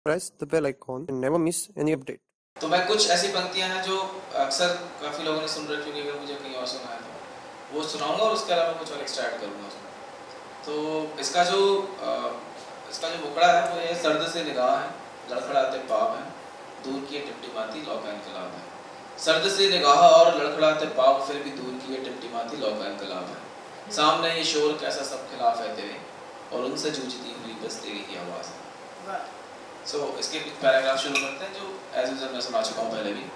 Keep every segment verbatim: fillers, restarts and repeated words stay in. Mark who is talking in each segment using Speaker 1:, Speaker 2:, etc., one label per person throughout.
Speaker 1: press the bell icon and never miss any update.
Speaker 2: तो मैं कुछ ऐसी पंक्तियां हैं जो अक्सर काफ़ी लोगों ने सुन रखी होंगी, अगर मुझे कहीं और सुनाया तो वो सुनाऊंगा और उसके अलावा कुछ और एक्स्ट्रा ऐड करूंगा उसमें। तो इसका जो आ, इसका जो मुखड़ा है वो ये सर्द से निगाह है, लड़खड़ाते पाप हैं, दूर की टिमटिमाती लौ का इनकलाब है। सर्द से निगाह और लड़खड़ाते पाप, फिर भी दूर की टिमटिमाती लौ का इनकलाब है। सामने ये शोर कैसा सब खिलाफ है तेरे, और उनसे जूझती हुई बस तेरी ही आवाज़ है। सो so, इसके कुछ पैराग्राफ शुरू करते हैं जो एज यूजुअल मैं सुना चुका हूँ पहले भी।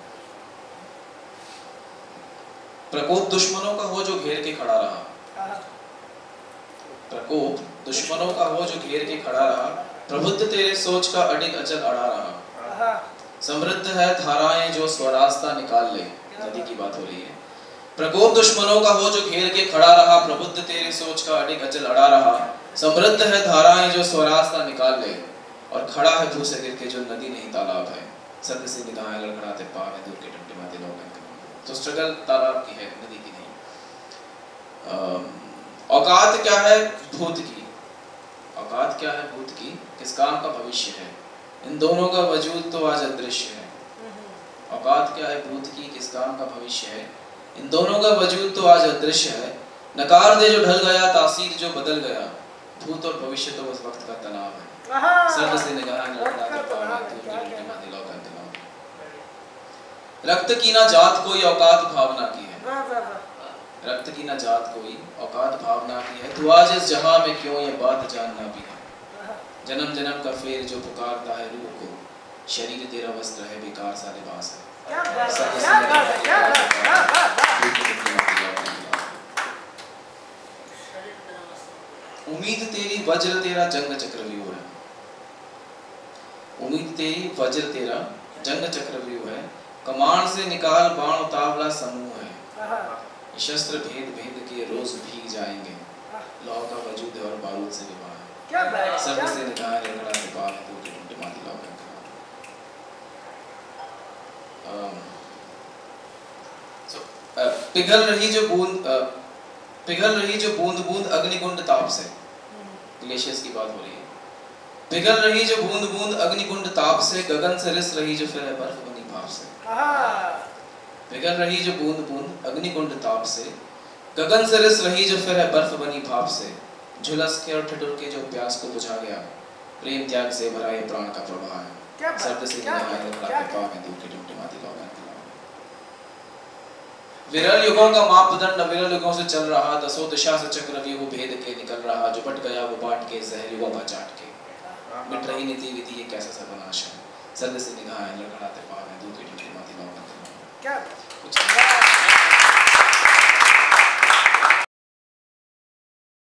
Speaker 2: प्रकोप दुश्मनों का हो जो घेर के खड़ा रहा, प्रकोप दुश्मनों का हो जो घेर के खड़ा रहा, प्रबुद्ध तेरे सोच का अडिग अचल अड़ा रहा। समृद्ध है धाराएं जो स्वरास्ता निकाल ले, नदी की बात हो रही है। प्रकोप दुश्मनों का हो जो घेर के खड़ा रहा, प्रबुद्ध तेरे सोच का अडिग अचल अड़ा रहा। समृद्ध है धाराएं जो स्वरास्ता निकाल ले, और खड़ा है भू से गिर के जो नदी नहीं तालाब है। सर्द से निगाहें लड़खड़ाते पाप है, दूर के टिमटिमाते लौ का इनकलाब। तो स्ट्रगल तालाब की है, नदी की नहीं। औकात क्या है भूत की, औकात क्या है भूत की, किस काम का भविष्य है, इन दोनों का वजूद तो आज अदृश्य है। औकात क्या है भूत की, किस काम का भविष्य है, इन दोनों का वजूद तो आज अदृश्य है। नकार दे जो ढल गया, तासीर जो बदल गया, भूत और भविष्य तो बस वक्त का तनाव है। सर्द से निगाहें लड़खड़ाते पाप है, दूर की टिमटिमाती लौ का इनकलाब। रक्त की ना जात कोई औकात भावना की है, रक्त की ना जात कोई औकात भावना की है। तू आज इस जहां में क्यों ये बात जानना भी है। जन्म जन्म का फेर जो पुकारता है रूह को, शरीर तेरा वस्त्र है बेकार सा लिबास है। उम्मीद तेरी वज्र तेरा जंग चक्रव्यूह है, उम्मीद तेरी वज्र तेरा जंग चक्रव्यूह है। कमान से निकाल बाण उतावला समूह है, शस्त्र भेद भेद के रोज भीग जाएंगे, लौ का वजूद है और बारूद से विवाह है। सर्द से निगाहें लड़खड़ाते पाप है, दूर की टिमटिमाती लौ का इनकलाब। पिघल रही जो बूंद पिघल रही जो बूंद बूंद अग्निकुंड ताप से, ग्लेशियर्स की बात हो रही है। पिघल रही जो बूंद बूंद अग्निकुंड ताप से, गगन से रिस रही जो फिर है बर्फ बनी भाप से। पिघल रही जो बूंद बूंद अग्निकुंड ताप से, गगन से रिस रही जो फिर है बर्फ बनी भाप से। झुलस के और ठिठुर के जो प्यास को बुझा गया, प्रेम त्याग से भरा ये प्राण का प्रवाह है। सर्द से निगाहें लड़खड़ाते पाप है, दूर की टिमटिमाती लौ का इनकलाब। विरल युगों का मापदंड अविरल युगों से चल रहा, दसों दिशा से चक्रव्यूह भेद के निकल रहा। जो बट गया वो बाट के जहर युगों का चाट के, मिट रही नीति विधि ये कैसा सर्वनाश है। सर्द से निगाहें लड़खड़ाते पाप है, दूर की टिमटिमाती लौ का इनकलाब।